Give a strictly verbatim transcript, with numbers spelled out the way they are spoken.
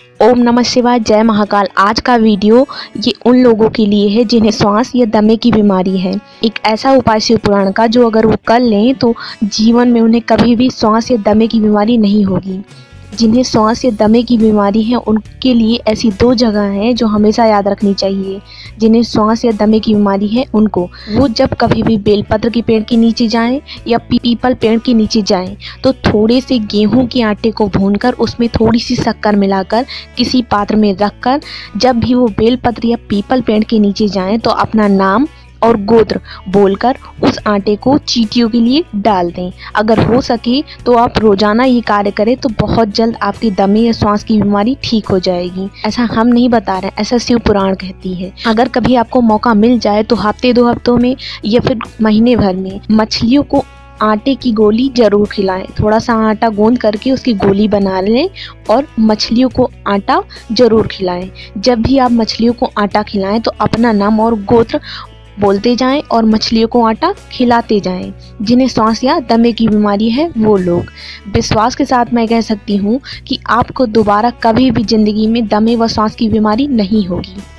ओम नमः शिवाय, जय महाकाल। आज का वीडियो ये उन लोगों के लिए है जिन्हें श्वास या दमे की बीमारी है। एक ऐसा उपाय शिव पुराण का जो अगर वो कर लें तो जीवन में उन्हें कभी भी श्वास या दमे की बीमारी नहीं होगी। जिन्हें श्वास या दमे की बीमारी है उनके लिए ऐसी दो जगह हैं जो हमेशा याद रखनी चाहिए। जिन्हें श्वास या दमे की बीमारी है उनको वो जब कभी भी बेलपत्र के पेड़ के नीचे जाएं या पीपल पेड़ के नीचे जाएं तो थोड़े से गेहूं के आटे को भूनकर उसमें थोड़ी सी शक्कर मिलाकर किसी पात्र में रखकर जब भी वो बेलपत्र या पीपल पेड़ के नीचे जाएं तो अपना नाम और गोत्र बोलकर उस आटे को चींटियों के लिए डाल दें। अगर हो सके तो आप रोजाना ये कार्य करें तो बहुत जल्द आपकी दमे या श्वास की बीमारी ठीक हो जाएगी। ऐसा हम नहीं बता रहे, ऐसा शिव पुराण कहती है। अगर कभी आपको मौका मिल जाए तो हफ्ते दो हफ्तों में या फिर महीने भर में मछलियों को आटे की गोली जरूर खिलाएं। थोड़ा सा आटा गूंद करके उसकी गोली बना लें और मछलियों को आटा जरूर खिलाएं। जब भी आप मछलियों को आटा खिलाएं तो अपना नाम और गोत्र बोलते जाएं और मछलियों को आटा खिलाते जाएं। जिन्हें श्वास या दमे की बीमारी है वो लोग विश्वास के साथ मैं कह सकती हूँ कि आपको दोबारा कभी भी जिंदगी में दमे व श्वास की बीमारी नहीं होगी।